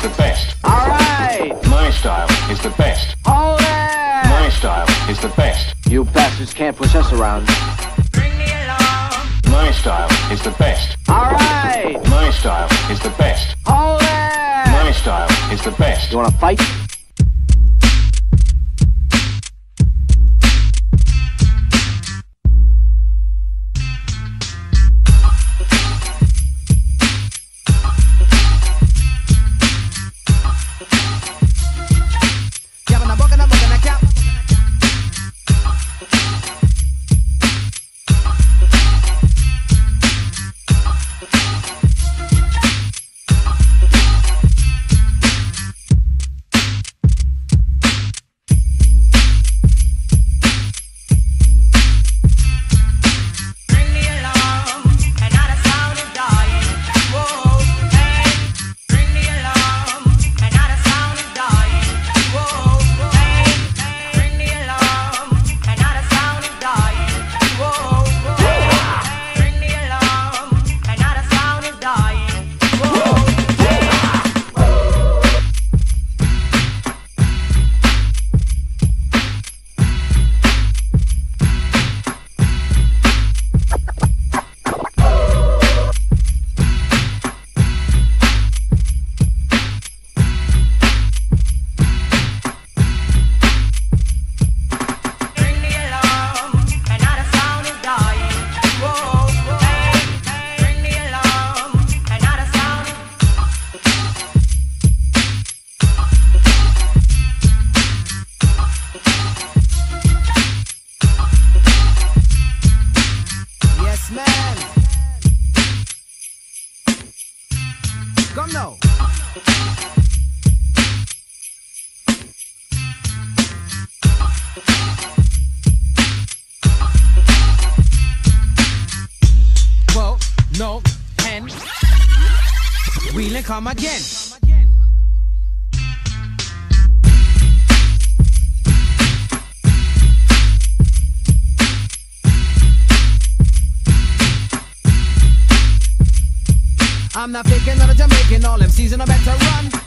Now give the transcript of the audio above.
the best. Alright! My style is the best. Hold it! My style is the best. You bastards can't push us around. Bring me along. My style is the best. Alright! My style is the best. Hold it! My style is the best. You wanna fight? Come now. Well, no, and we'll come again. I'm not faking, not a Jamaican, all MCs and I better run.